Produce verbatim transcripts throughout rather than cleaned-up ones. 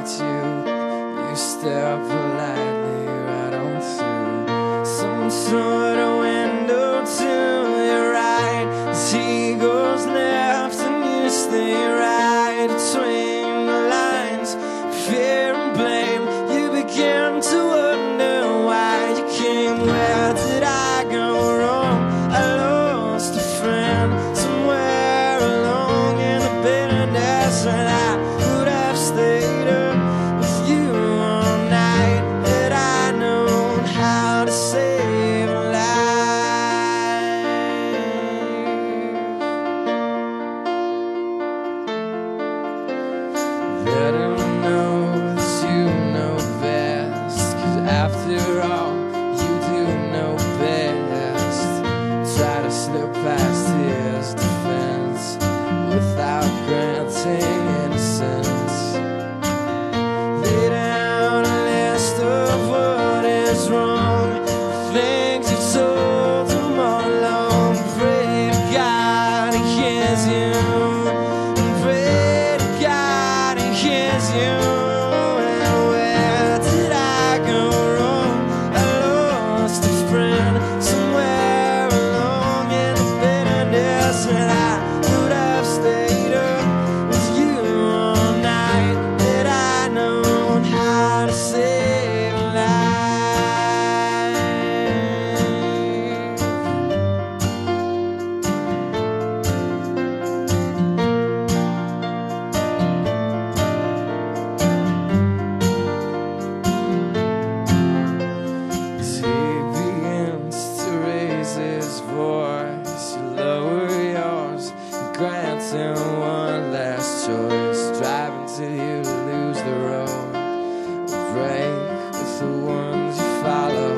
you, you step politely right on through some sort of window to your right. As he goes left and you stay right between the lines, fear and blame. You begin to wonder why you came. Where did I go wrong? I lost a friend somewhere along in the bitterness, and I would have stayed up with you all night had I known how to save a life. Let him know that you know best, 'cause after all you do know best. Try to slip past his defense without granting innocence. Lay down a list of what is wrong, things you told him all along. Pray to God he hears you, and pray to God he hears you. And where did I go wrong? I lost a friend somewhere along in the bitterness, and I would have stayed up with you all night had I known how to save a life. As he begins to raise his voice, you lower yours and grant him one last choice. Drive until you lose the road, or break with the ones you follow.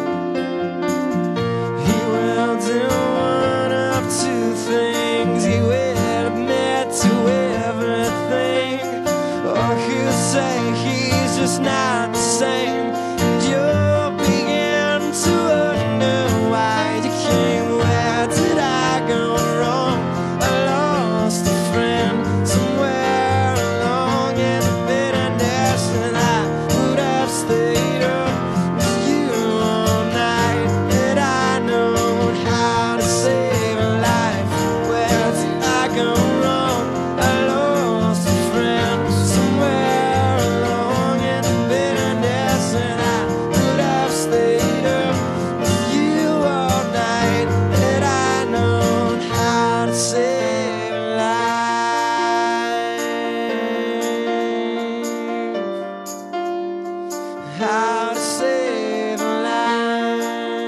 He will do one of two things: he will admit to everything, or he'll say he's just not the same. And you'll begin to wonder why you came. Where did I go wrong? I lost a friend somewhere along in the bitterness, and I would have stayed up with you all night had I known how to save a life. Where did I go wrong? I lost a friend somewhere along in the bitterness, and I would have stayed up with you all night had I known how to save a life. How to save a life.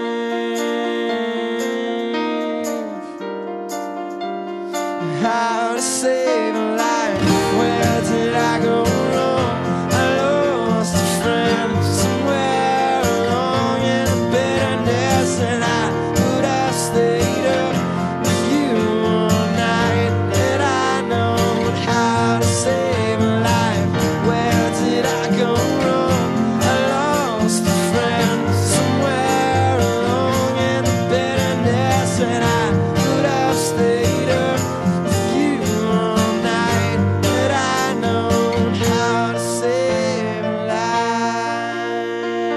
How to save a life. Where did I go wrong? I lost a friend somewhere along in the bitterness, and I would have stayed up with you all night had I known how to save a life. Where did I go wrong? I lost a friend somewhere along in the bitterness, and I would have stayed up with you all night had I known how to save a life.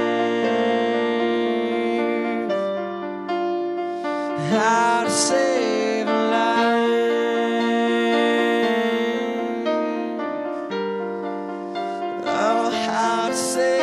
How to save a life. Oh, how to save